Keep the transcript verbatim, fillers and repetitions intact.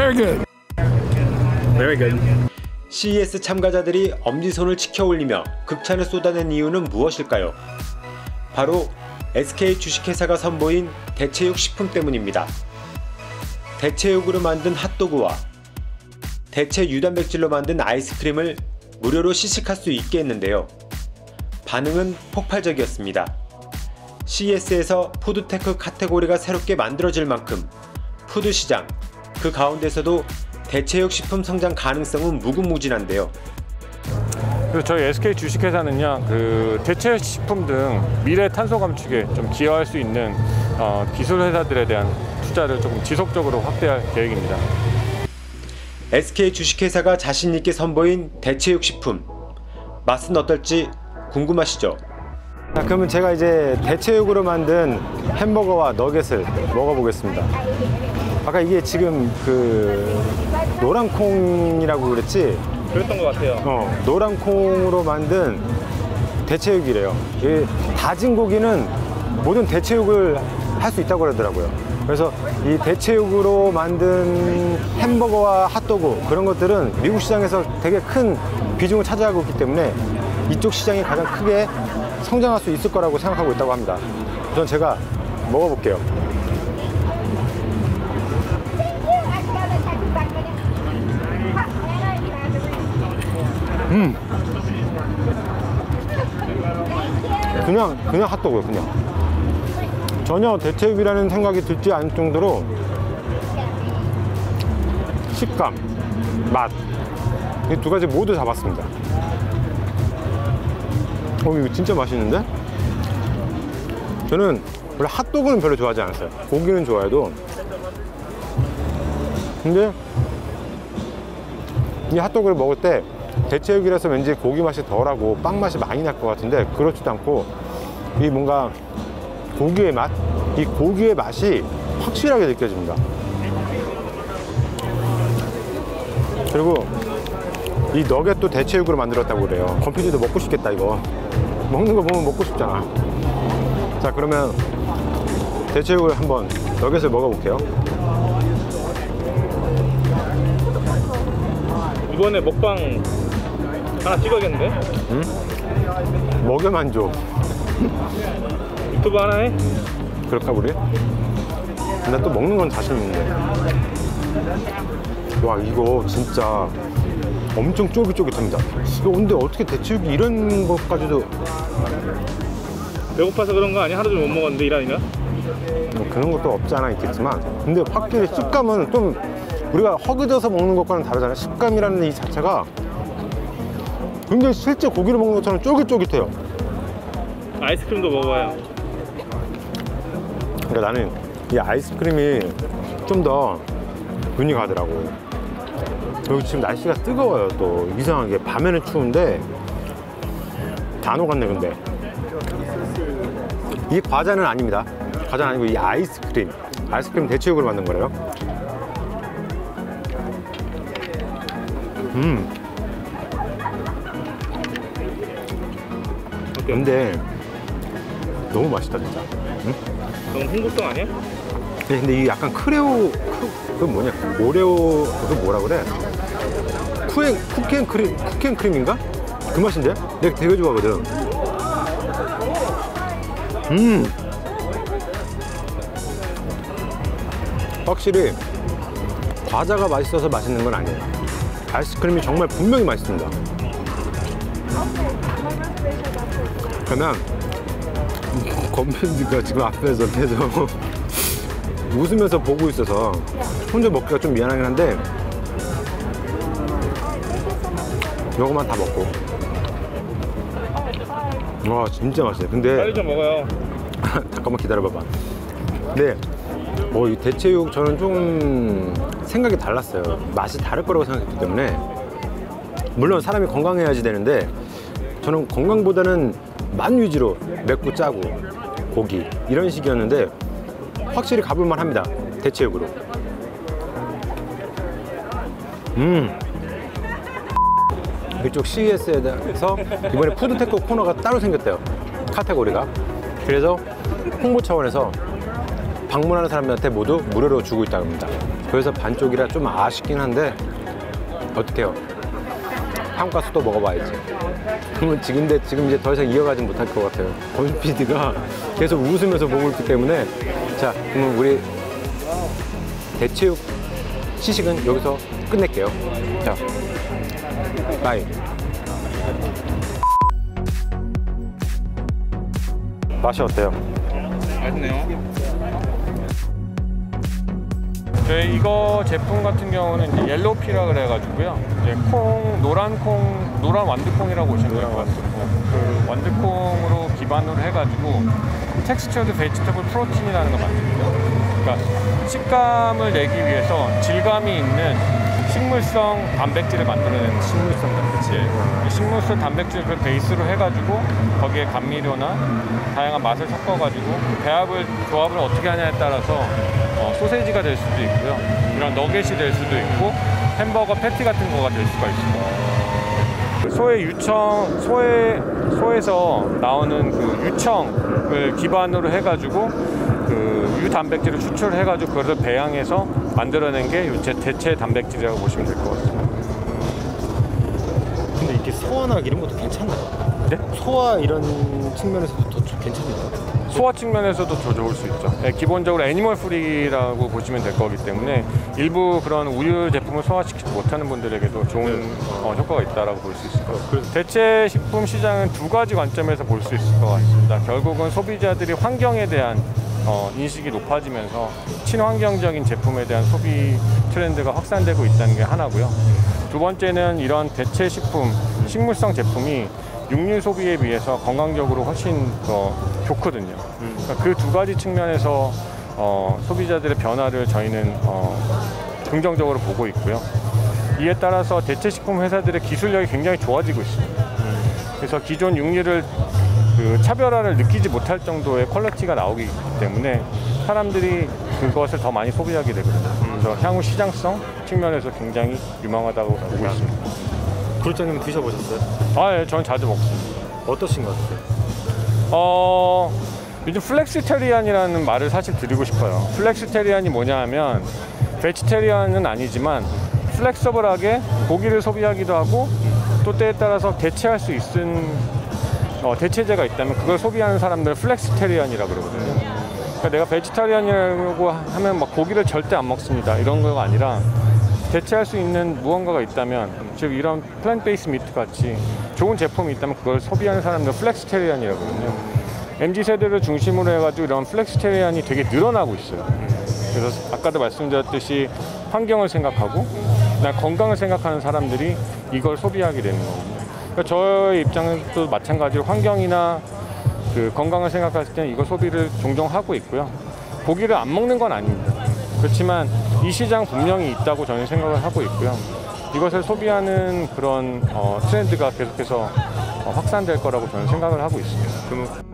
Very good. Very good. 씨이에스 참가자들이 엄지손을 치켜 올리며 극찬을 쏟아낸 이유는 무엇일까요? 바로 에스케이 주식회사가 선보인 대체육 식품 때문입니다. 대체육으로 만든 핫도그와 대체 유단백질로 만든 아이스크림을 무료로 시식할 수 있게 했는데요. 반응은 폭발적이었습니다. 씨이에스에서 푸드테크 카테고리가 새롭게 만들어질 만큼 푸드시장, 그 가운데서도 대체육 식품 성장 가능성은 무궁무진한데요. 그리고 저희 에스케이 주식회사는요, 그 대체 식품 등 미래 탄소 감축에 좀 기여할 수 있는 어, 기술 회사들에 대한 투자를 조금 지속적으로 확대할 계획입니다. 에스케이 주식회사가 자신 있게 선보인 대체육 식품, 맛은 어떨지 궁금하시죠? 자, 그러면 제가 이제 대체육으로 만든 햄버거와 너겟을 먹어보겠습니다. 아까 이게 지금 그 노란 콩이라고 그랬지? 그랬던 것 같아요. 어, 노란 콩으로 만든 대체육이래요. 이 다진 고기는 모든 대체육을 할 수 있다고 그러더라고요. 그래서 이 대체육으로 만든 햄버거와 핫도그 그런 것들은 미국 시장에서 되게 큰 비중을 차지하고 있기 때문에 이쪽 시장이 가장 크게 성장할 수 있을 거라고 생각하고 있다고 합니다. 우선 제가 먹어볼게요. 음, 그냥 그냥 핫도그예요. 그냥 전혀 대체육이라는 생각이 들지 않을 정도로 식감, 맛, 이 두 가지 모두 잡았습니다. 어, 이거 진짜 맛있는데? 저는 원래 핫도그는 별로 좋아하지 않았어요. 고기는 좋아해도. 근데 이 핫도그를 먹을 때 대체육이라서 왠지 고기 맛이 덜하고 빵 맛이 많이 날 것 같은데 그렇지도 않고, 이 뭔가 고기의 맛? 이 고기의 맛이 확실하게 느껴집니다. 그리고 이 너겟도 대체육으로 만들었다고 그래요. 건피디도 먹고 싶겠다. 이거 먹는 거 보면 먹고 싶잖아. 자, 그러면 대체육을 한번 너겟을 먹어볼게요. 이번에 먹방 하나 찍어야겠는데? 응? 먹여만 줘. 유튜브 하나 해? 그럴까 우리? 나 또 먹는 건 자신 있는데. 와, 이거 진짜 엄청 쫄깃쫄깃합니다. 이거 근데 어떻게 대체육이 이런 것까지도. 배고파서 그런 거 아니야? 하루 종일 못 먹었는데 일하니까? 뭐 그런 것도 없지 않아 있겠지만, 근데 확실히 식감은 좀 우리가 허그져서 먹는 것과는 다르잖아요. 식감이라는 이 자체가 굉장히 실제 고기를 먹는 것처럼 쫄깃쫄깃해요. 아이스크림도 먹어봐요. 그러니까 나는 이 아이스크림이 좀 더 눈이 가더라고. 여기 지금 날씨가 뜨거워요. 또 이상하게 밤에는 추운데 다 녹았네. 근데 이 과자는 아닙니다. 과자는 아니고 이 아이스크림 아이스크림 대체육으로 만든 거래요. 음. 근데 너무 맛있다 진짜. 응? 너무 홍국동 아니야? 근데 이 약간 크레오, 크, 그 뭐냐, 오레오, 그 뭐라 그래? 쿠앤, 쿠키앤크림, 쿠키앤크림인가? 그 맛인데? 내가 되게 좋아하거든. 음. 확실히 과자가 맛있어서 맛있는 건 아니에요. 아이스크림이 정말 분명히 맛있습니다. 그러면 건필드가 지금 앞에서 계속 웃으면서 보고 있어서 혼자 먹기가 좀 미안하긴 한데 요거만 다 먹고. 와, 진짜 맛있어요. 근데 빨리 좀 먹어요. 잠깐만 기다려봐봐. 네, 뭐 이 대체육 저는 좀 생각이 달랐어요. 맛이 다를 거라고 생각했기 때문에. 물론 사람이 건강해야지 되는데 저는 건강보다는 맛 위주로 맵고 짜고 고기 이런 식이었는데 확실히 가볼만 합니다. 대체육으로. 음. 이쪽 씨이에스에서 이번에 푸드테크 코너가 따로 생겼대요. 카테고리가. 그래서 홍보 차원에서 방문하는 사람들한테 모두 무료로 주고 있다고 합니다. 그래서 반쪽이라 좀 아쉽긴 한데 어떡해요. 한국 가서 또 먹어봐야지. 그러면 지금, 데, 지금 이제 더 이상 이어가지 못할 것 같아요. 권 피디가 계속 웃으면서 보고 있기 때문에. 자, 그러면 우리 대체육 시식은 여기서 끝낼게요. 자, 바이. 맛이 어때요? 맛있네요. 저희 이거 제품 같은 경우는 이제 옐로피라 그래가지고요. 이제 콩, 노란 콩, 노란 완두콩이라고 보시면 될 것 같아요. 그 완두콩으로 기반으로 해가지고 텍스처드 베지터블 프로틴이라는 걸 만듭니다. 그러니까 식감을 내기 위해서 질감이 있는 식물성 단백질을 만들어내는 식물성 단백질. 식물성 단백질을 베이스로 해가지고 거기에 감미료나 다양한 맛을 섞어가지고 배합을 조합을 어떻게 하냐에 따라서 어, 소세지가 될 수도 있고요. 이런 너겟이 될 수도 있고 햄버거 패티 같은 거가 될 수가 있습니다. 소의 유청, 소의 소에서 나오는 그 유청을 기반으로 해가지고 그 유단백질을 추출해가지고 그것을 배양해서 만들어낸 게 제 대체 단백질이라고 보시면 될 것 같습니다. 근데 이게 소화나 이런 것도 괜찮나요? 네? 소화 이런 측면에서도 더 괜찮나요? 소화 측면에서도 더 좋을 수 있죠. 네, 기본적으로 애니멀 프리라고 보시면 될 거기 때문에 일부 그런 우유 제품을 소화시키지 못하는 분들에게도 좋은 네. 어, 효과가 있다고 볼 수 있을 것 같습니다. 대체 식품 시장은 두 가지 관점에서 볼 수 있을 것 같습니다. 결국은 소비자들이 환경에 대한 어, 인식이 높아지면서 친환경적인 제품에 대한 소비 트렌드가 확산되고 있다는 게 하나고요. 두 번째는 이런 대체 식품, 식물성 제품이 육류 소비에 비해서 건강적으로 훨씬 더 좋거든요. 그러니까 그 두 가지 측면에서 어, 소비자들의 변화를 저희는 어, 긍정적으로 보고 있고요. 이에 따라서 대체 식품 회사들의 기술력이 굉장히 좋아지고 있습니다. 그래서 기존 육류를 그 차별화를 느끼지 못할 정도의 퀄리티가 나오기 때문에 사람들이 그것을 더 많이 소비하게 되거든요. 그래서 향후 시장성 측면에서 굉장히 유망하다고 보고 있습니다. 구루장님 드셔보셨어요? 아, 예, 저는 자주 먹습니다. 어떠신 것 같아요? 어, 요즘 플렉시테리안이라는 말을 사실 드리고 싶어요. 플렉시테리안이 뭐냐 하면 베지테리안은 아니지만 플렉서블하게 고기를 소비하기도 하고 또 때에 따라서 대체할 수 있는 어, 대체제가 있다면 그걸 소비하는 사람들은 플렉시테리안이라고 그러거든요. 그러니까 내가 베지테리안이라고 하면 막 고기를 절대 안 먹습니다. 이런 거가 아니라 대체할 수 있는 무언가가 있다면, 즉 이런 플랜트 베이스 미트 같이 좋은 제품이 있다면 그걸 소비하는 사람들은 플렉시테리안이라고 하거든요. 엠지 세대를 중심으로 해가지고 이런 플렉시테리안이 되게 늘어나고 있어요. 그래서 아까도 말씀드렸듯이 환경을 생각하고 그다음에 건강을 생각하는 사람들이 이걸 소비하게 되는 거거든요. 그러니까 저의 입장도 마찬가지로 환경이나 그 건강을 생각했을 때는 이거 소비를 종종 하고 있고요. 고기를 안 먹는 건 아닙니다. 그렇지만 이 시장 분명히 있다고 저는 생각을 하고 있고요. 이것을 소비하는 그런 어, 트렌드가 계속해서 어, 확산될 거라고 저는 생각을 하고 있습니다. 그럼